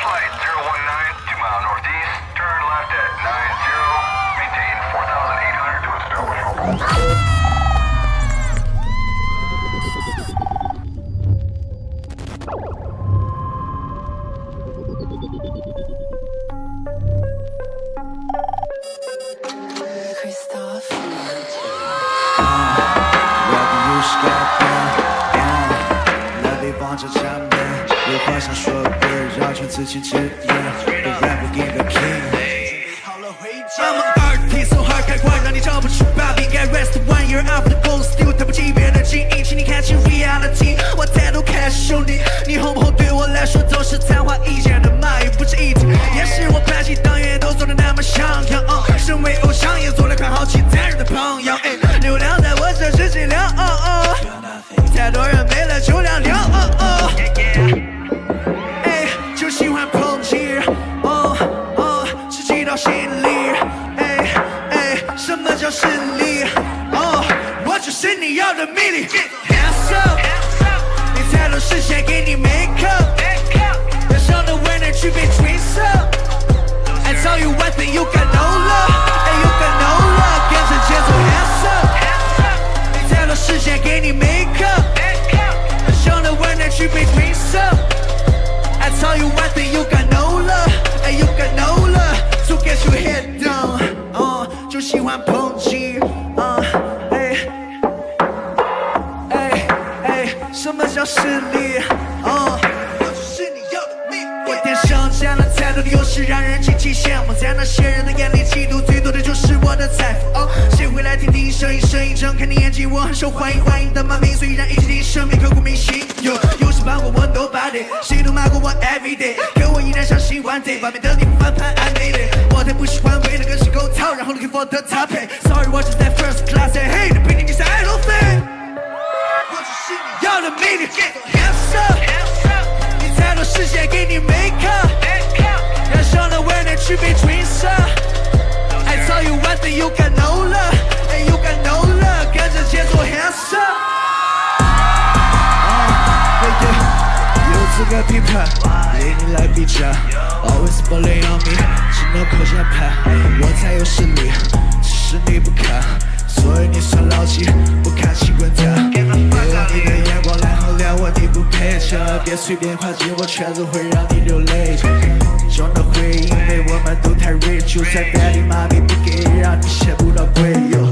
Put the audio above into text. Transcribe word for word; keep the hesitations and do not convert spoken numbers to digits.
flight zero one nine, two mile northeast, turn left at nine zero, maintain four thousand eight hundred to establish local. 有话想说别绕圈自欺欺人 The rapper give the king 好了回家 I'm an artist so hard 开挂让你找不出把柄该 rest one year after the goal still 对不起别人的记忆请你看清 reality 我态度开始兄弟你红不红对我来说都是昙花一现的蚂蚁不是一体也是我拍戏当演员都做得那么像样、uh, 身为偶像也做了看好其他人的朋友、哎、流量在我这是尽量、uh, uh, 太多人没了就凉凉、uh, uh, yeah, yeah.就喜欢抨击，哦哦，是击到心里，哎哎，什么叫胜利？哦，我就是你要的魅力。Hands up， 你太多视线给你 make up， 人生的为难去被追射。I tell you one thing, you got no love， 哎 you got no love， 跟着节奏 hands up， 你太多视线给你 make up， 人生的为难去被追射。I tell you one thing, you got no love, and you got no love, so get your head down. 哦，就喜欢抨击，啊，哎，哎哎，什么叫实力？哦，我就是你要的命。我天生占了太多的优势，让人极其羡慕。在那些人的眼里，嫉妒最多的就是我的财富。哦，谁会来听听声音？声音睁开你眼睛，我很受欢迎，欢迎的骂名。虽然一直听生命刻骨铭心，有有时帮过我 nobody， 谁都骂过我 everyday， 可我依然相信 one day， 完美的你不翻盘 I made it。我太不喜欢为了跟谁沟通，然后 looking for the top pay。Sorry， 我只在 first class，I hate it， 比你比赛 I don't think。我只是你要的魅力 ，hands up， 你太多视线给你 make up， 人生的为难去被追射。I tell you one thing, you got no love, and you got no love， 跟着节奏 hands up。资格批判，为你来比战 ，Always bully on me， 只能靠键盘，我才有实力，只是你不看，所以你算老几，不看起滚蛋。别用你的眼光来衡量我，你不配，千万别随便跨进我圈子，会让你流泪。真的会因为我们都太 rich， 就算带你妈咪不给，让你羡慕到鬼。